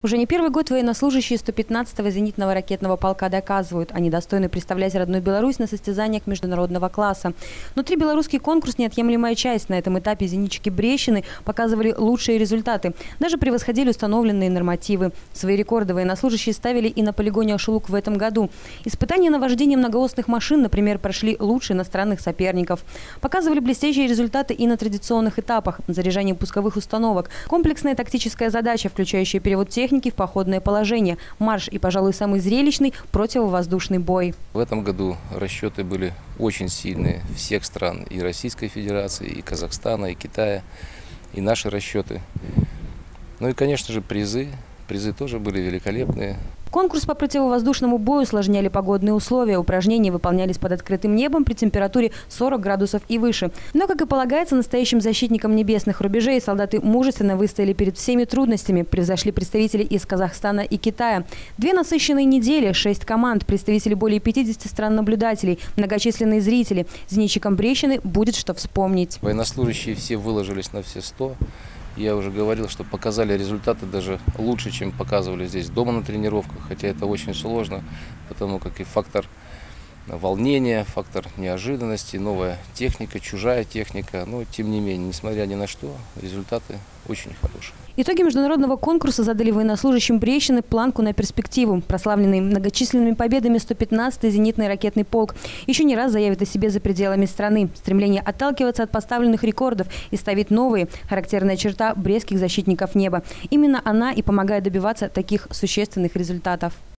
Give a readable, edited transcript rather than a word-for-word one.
Уже не первый год военнослужащие 115-го зенитного ракетного полка доказывают, они достойны представлять родную Беларусь на состязаниях международного класса. Внутри белорусский конкурс – неотъемлемая часть. На этом этапе зенитчики Брещины показывали лучшие результаты. Даже превосходили установленные нормативы. Свои рекорды военнослужащие ставили и на полигоне Ашулук в этом году. Испытания на вождение многоосных машин, например, прошли лучше иностранных соперников. Показывали блестящие результаты и на традиционных этапах – заряжание пусковых установок. Комплексная тактическая задача, включающая перевод техники в походное положение, марш и, пожалуй, самый зрелищный противовоздушный бой. В этом году расчеты были очень сильные всех стран, и Российской Федерации, и Казахстана, и Китая, и наши расчеты. Ну и, конечно же, призы. Призы тоже были великолепные. Конкурс по противовоздушному бою усложняли погодные условия. Упражнения выполнялись под открытым небом при температуре 40 градусов и выше. Но, как и полагается настоящим защитникам небесных рубежей, солдаты мужественно выстояли перед всеми трудностями. Превзошли представителей из Казахстана и Китая. 2 насыщенные недели, 6 команд, представители более 50 стран-наблюдателей, многочисленные зрители. Зенитчикам Брещины будет что вспомнить. Военнослужащие все выложились на все 100. Я уже говорил, что показали результаты даже лучше, чем показывали здесь дома на тренировках, хотя это очень сложно, потому как и фактор волнения, фактор неожиданности, новая техника, чужая техника, но тем не менее, несмотря ни на что, результаты очень хорошие. Итоги международного конкурса задали военнослужащим Брещины планку на перспективу. Прославленный многочисленными победами 115-й зенитный ракетный полк еще не раз заявит о себе за пределами страны. Стремление отталкиваться от поставленных рекордов и ставить новые – характерная черта брестских защитников неба. Именно она и помогает добиваться таких существенных результатов.